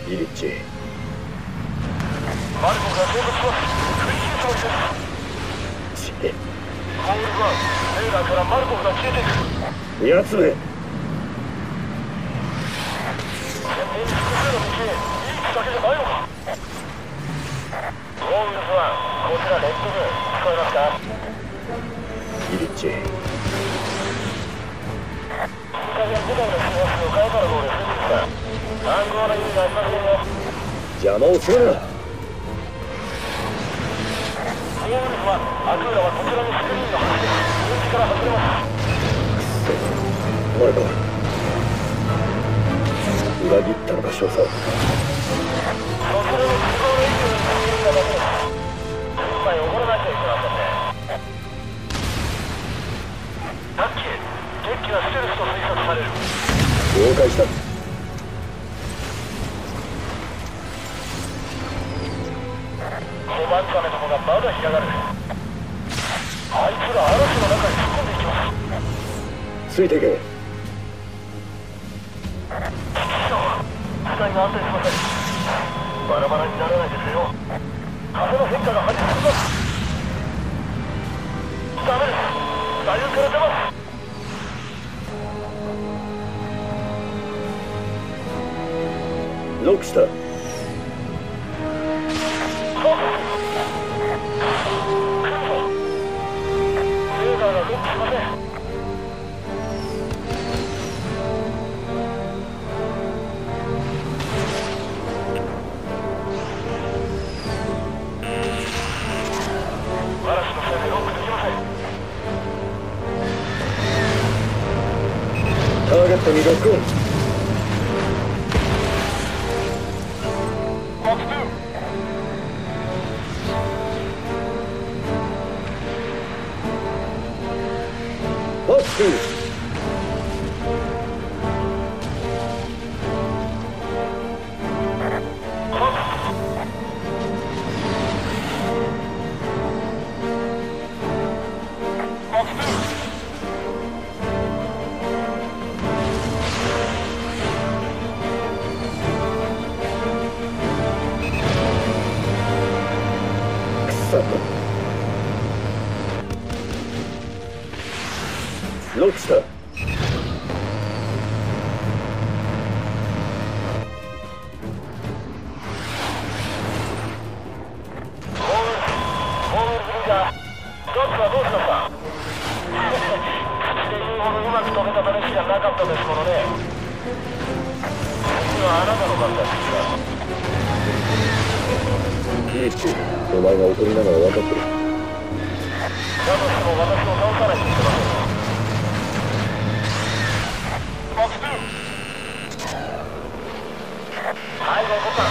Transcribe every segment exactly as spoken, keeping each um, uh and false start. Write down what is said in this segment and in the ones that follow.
イリッチ。 マルコが衝突します。食い切るつもりです。 チコールワン、レーダーからマルコが消えていく。 やつめ。 前面に複数の道へ、イリッチだけじゃないのか。コールワン、こちらレッドブル、聞こえますか。 イリッチ。 いい加減部隊の制圧を変えたらどうですか。暗号の意味がありませんよ。 邪魔をするな。 コールワン、アクーラはこちらにスクリーンが走って分岐から外れます。 くそ、マルコ。裏切ったのか、少佐。 そちらの都合のいいように進んだだけです。一杯おごらなきゃいけませんね。ラッキー、デッキはステルスと推察される。 了解した。 コバンザメどもがまだ干上がる。あいつら嵐の中に突っ込んでいきます。 ついていけ。 機体が安定しません。バラバラにならないですよ。風の変化が激しすぎます。ダメです。左右から出ます。 ロックした。 そう。来るぞ。レーダーがロックしません。嵐のせいでロックできません。 ターゲットにロックオン。 マクトゥー。 マックス。ロックした。イリッチ、お前が怒りながら分かってる。 だとしても私を倒さないといけませんよ。マクトゥー。はい、ごボタン。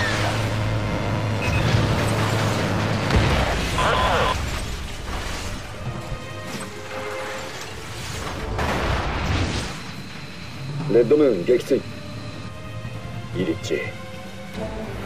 レッドムーン撃墜。イリッチ、